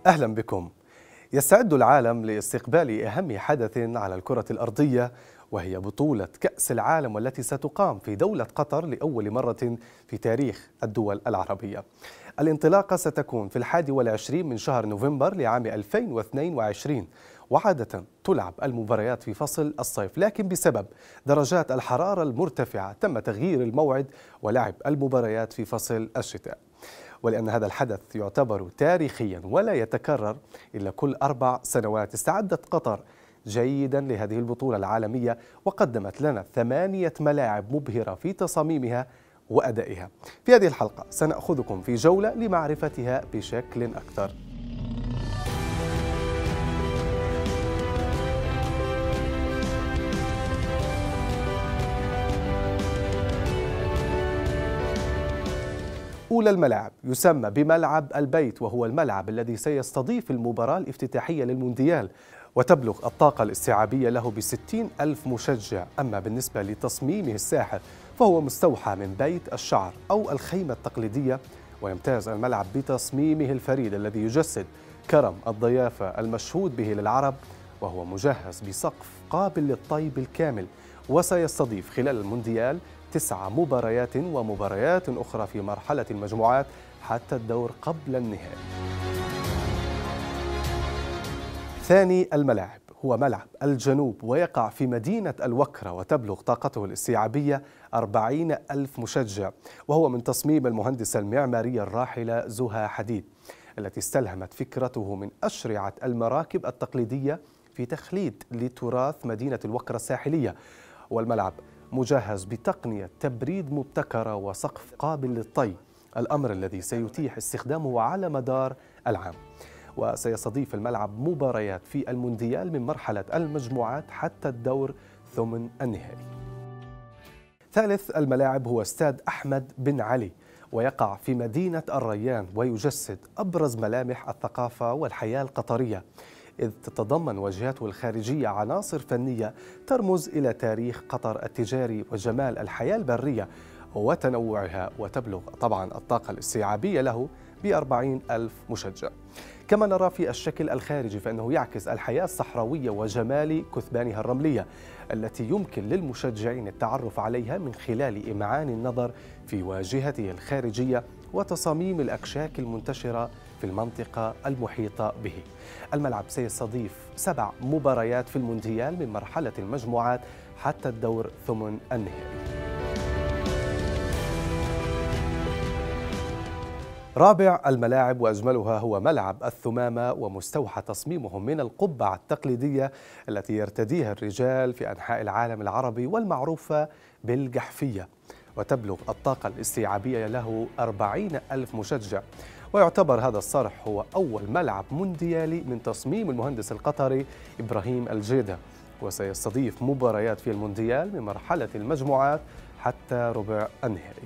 أهلا بكم. يستعد العالم لاستقبال أهم حدث على الكرة الأرضية، وهي بطولة كأس العالم والتي ستقام في دولة قطر لأول مرة في تاريخ الدول العربية. الانطلاقة ستكون في 21 من شهر نوفمبر لعام 2022، وعادة تلعب المباريات في فصل الصيف، لكن بسبب درجات الحرارة المرتفعة تم تغيير الموعد ولعب المباريات في فصل الشتاء. ولأن هذا الحدث يعتبر تاريخيا ولا يتكرر إلا كل 4 سنوات، استعدت قطر جيدا لهذه البطولة العالمية، وقدمت لنا 8 ملاعب مبهرة في تصاميمها وأدائها. في هذه الحلقة سنأخذكم في جولة لمعرفتها بشكل أكثر. أولى الملاعب يسمى بملعب البيت، وهو الملعب الذي سيستضيف المباراة الافتتاحية للمونديال، وتبلغ الطاقة الاستيعابية له ب60,000 مشجع. أما بالنسبة لتصميمه الساحر فهو مستوحى من بيت الشعر أو الخيمة التقليدية، ويمتاز الملعب بتصميمه الفريد الذي يجسد كرم الضيافة المشهود به للعرب، وهو مجهز بسقف قابل للطي بالكامل، وسيستضيف خلال المونديال 9 مباريات ومباريات أخرى في مرحلة المجموعات حتى الدور قبل النهائي. ثاني الملاعب هو ملعب الجنوب، ويقع في مدينة الوكرة، وتبلغ طاقته الاستيعابية 40,000 مشجع، وهو من تصميم المهندسة المعمارية الراحلة زها حديد، التي استلهمت فكرته من أشرعة المراكب التقليدية في تخليد لتراث مدينة الوكرة الساحلية. والملعب مجهز بتقنية تبريد مبتكرة وسقف قابل للطي، الأمر الذي سيتيح استخدامه على مدار العام. وسيستضيف الملعب مباريات في المونديال من مرحلة المجموعات حتى الدور ثمن النهائي. ثالث الملاعب هو استاد أحمد بن علي، ويقع في مدينة الريان، ويجسد أبرز ملامح الثقافة والحياة القطرية، إذ تتضمن واجهاته الخارجية عناصر فنية ترمز إلى تاريخ قطر التجاري وجمال الحياة البرية وتنوعها، وتبلغ طبعا الطاقة الاستيعابية له ب40,000 مشجع. كما نرى في الشكل الخارجي فإنه يعكس الحياة الصحراوية وجمال كثبانها الرملية، التي يمكن للمشجعين التعرف عليها من خلال إمعان النظر في واجهته الخارجية وتصاميم الأكشاك المنتشرة في المنطقة المحيطة به. الملعب سيستضيف 7 مباريات في المونديال من مرحلة المجموعات حتى الدور ثمن النهائي. رابع الملاعب وأجملها هو ملعب الثمامة، ومستوحى تصميمه من القبعة التقليدية التي يرتديها الرجال في أنحاء العالم العربي والمعروفة بالجحفية، وتبلغ الطاقة الاستيعابية له 40,000 مشجع. ويعتبر هذا الصرح هو أول ملعب مونديالي من تصميم المهندس القطري إبراهيم الجيدة، وسيستضيف مباريات في المونديال من مرحلة المجموعات حتى ربع النهائي.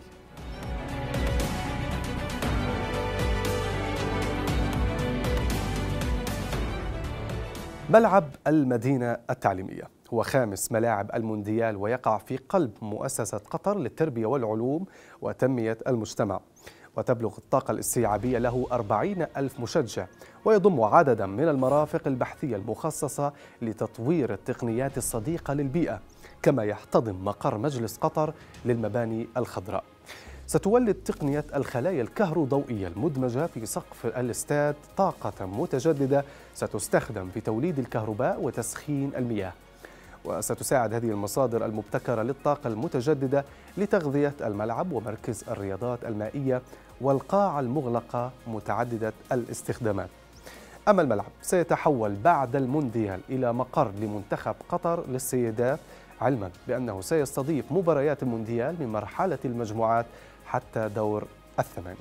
ملعب المدينة التعليمية هو خامس ملاعب المونديال، ويقع في قلب مؤسسة قطر للتربية والعلوم وتنمية المجتمع، وتبلغ الطاقة الاستيعابية له 40,000 مشجع، ويضم عددا من المرافق البحثية المخصصة لتطوير التقنيات الصديقة للبيئة، كما يحتضن مقر مجلس قطر للمباني الخضراء. ستولد تقنية الخلايا الكهروضوئية المدمجة في سقف الاستاد طاقة متجددة ستستخدم في توليد الكهرباء وتسخين المياه، وستساعد هذه المصادر المبتكرة للطاقة المتجددة لتغذية الملعب ومركز الرياضات المائية والقاعة المغلقة متعددة الاستخدامات. أما الملعب سيتحول بعد المونديال إلى مقر لمنتخب قطر للسيدات، علما بأنه سيستضيف مباريات المونديال من مرحلة المجموعات حتى دور الثمانية.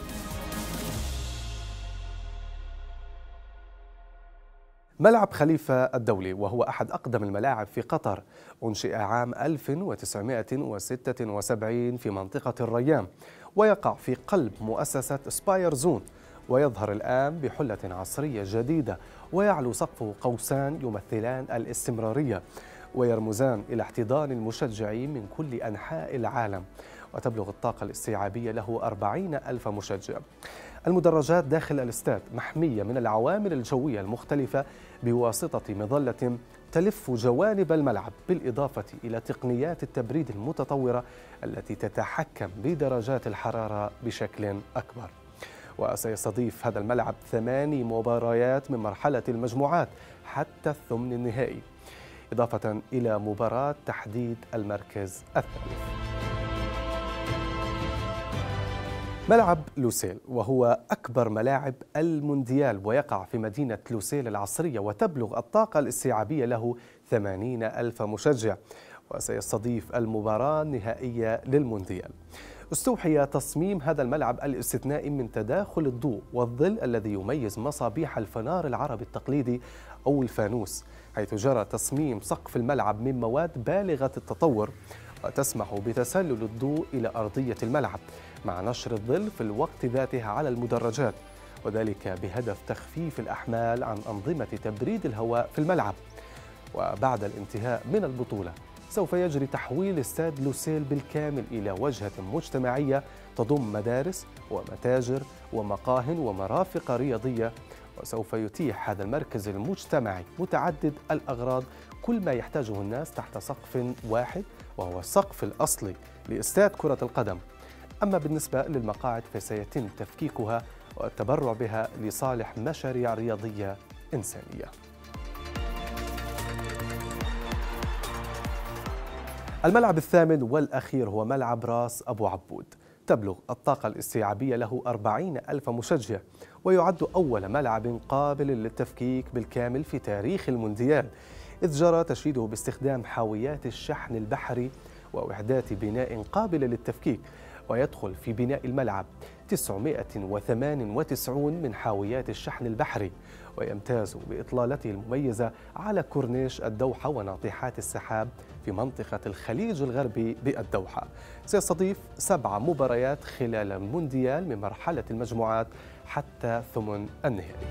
ملعب خليفة الدولي وهو أحد أقدم الملاعب في قطر، أنشئ عام 1976 في منطقة الريان، ويقع في قلب مؤسسة سباير زون، ويظهر الآن بحلة عصرية جديدة، ويعلو سقفه قوسان يمثلان الاستمرارية، ويرمزان إلى احتضان المشجعين من كل أنحاء العالم، وتبلغ الطاقة الاستيعابية له 40 ألف مشجع. المدرجات داخل الاستاد محمية من العوامل الجوية المختلفة بواسطة مظلة تلف جوانب الملعب، بالإضافة إلى تقنيات التبريد المتطورة التي تتحكم بدرجات الحرارة بشكل أكبر. وسيستضيف هذا الملعب 8 مباريات من مرحلة المجموعات حتى الثمن النهائي، إضافة إلى مباراة تحديد المركز الثالث. ملعب لوسيل وهو أكبر ملاعب المونديال، ويقع في مدينة لوسيل العصرية، وتبلغ الطاقة الاستيعابية له 80 ألف مشجع، وسيستضيف المباراة النهائية للمونديال. استوحي تصميم هذا الملعب الاستثنائي من تداخل الضوء والظل الذي يميز مصابيح الفنار العربي التقليدي أو الفانوس، حيث جرى تصميم سقف الملعب من مواد بالغة التطور وتسمح بتسلل الضوء إلى أرضية الملعب مع نشر الظل في الوقت ذاته على المدرجات، وذلك بهدف تخفيف الأحمال عن أنظمة تبريد الهواء في الملعب. وبعد الانتهاء من البطولة سوف يجري تحويل استاد لوسيل بالكامل إلى وجهة مجتمعية تضم مدارس ومتاجر ومقاهٍ ومرافق رياضية، وسوف يتيح هذا المركز المجتمعي متعدد الأغراض كل ما يحتاجه الناس تحت سقف واحد، وهو السقف الأصلي لاستاد كرة القدم. أما بالنسبة للمقاعد فسيتم تفكيكها والتبرع بها لصالح مشاريع رياضية إنسانية. الملعب الثامن والأخير هو ملعب راس أبو عبود، تبلغ الطاقة الاستيعابية له 40 ألف مشجع، ويعد أول ملعب قابل للتفكيك بالكامل في تاريخ المونديال، إذ جرى تشييده باستخدام حاويات الشحن البحري ووحدات بناء قابلة للتفكيك. ويدخل في بناء الملعب 998 من حاويات الشحن البحري، ويمتاز بإطلالته المميزة على كورنيش الدوحة وناطحات السحاب في منطقة الخليج الغربي بالدوحة. سيستضيف 7 مباريات خلال المونديال من مرحلة المجموعات حتى ثمن النهائي.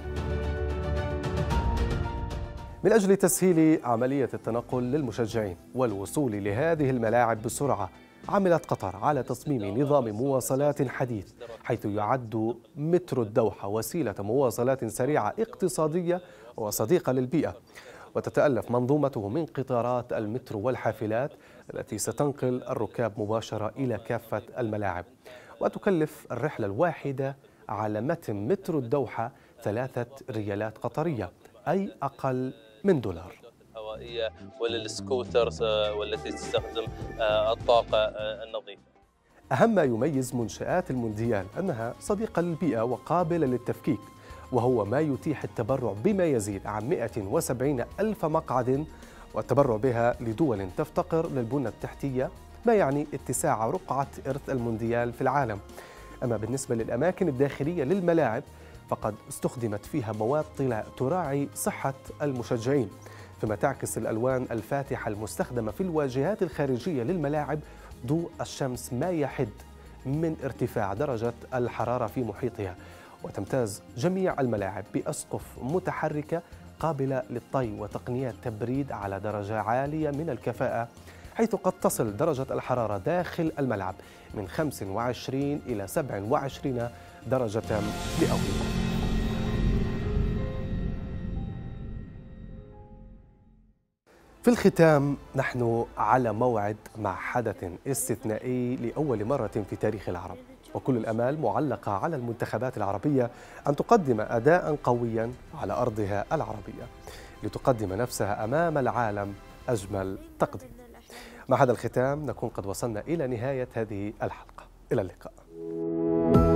من أجل تسهيل عملية التنقل للمشجعين والوصول لهذه الملاعب بسرعة، عملت قطر على تصميم نظام مواصلات حديث، حيث يعد مترو الدوحة وسيلة مواصلات سريعة اقتصادية وصديقة للبيئة، وتتألف منظومته من قطارات المترو والحافلات التي ستنقل الركاب مباشرة إلى كافة الملاعب. وتكلف الرحلة الواحدة على متن مترو الدوحة 3 ريالات قطرية، أي أقل من $. الهوائية وللسكوترز والتي تستخدم الطاقة النظيفة. أهم ما يميز منشآت المونديال أنها صديقة للبيئة وقابلة للتفكيك، وهو ما يتيح التبرع بما يزيد عن 170 ألف مقعد، والتبرع بها لدول تفتقر للبنى التحتية، ما يعني اتساع رقعة إرث المونديال في العالم. أما بالنسبة للأماكن الداخلية للملاعب فقد استخدمت فيها مواد تراعي صحة المشجعين، فيما تعكس الألوان الفاتحة المستخدمة في الواجهات الخارجية للملاعب ضوء الشمس ما يحد من ارتفاع درجة الحرارة في محيطها. وتمتاز جميع الملاعب بأسقف متحركة قابلة للطي وتقنيات تبريد على درجة عالية من الكفاءة، حيث قد تصل درجة الحرارة داخل الملعب من 25 إلى 27 درجة مئوية. في الختام، نحن على موعد مع حدث استثنائي لأول مرة في تاريخ العرب، وكل الأمال معلقة على المنتخبات العربية أن تقدم أداء قويا على أرضها العربية لتقدم نفسها أمام العالم أجمل تقديم. مع هذا الختام نكون قد وصلنا إلى نهاية هذه الحلقة. إلى اللقاء.